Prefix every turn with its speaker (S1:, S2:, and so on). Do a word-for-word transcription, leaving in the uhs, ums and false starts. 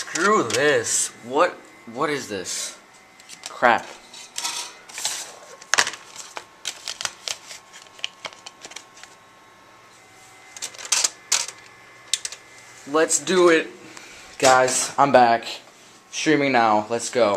S1: Screw this. What? What is this? Crap. Let's do it. Guys, I'm back. Streaming now. Let's go.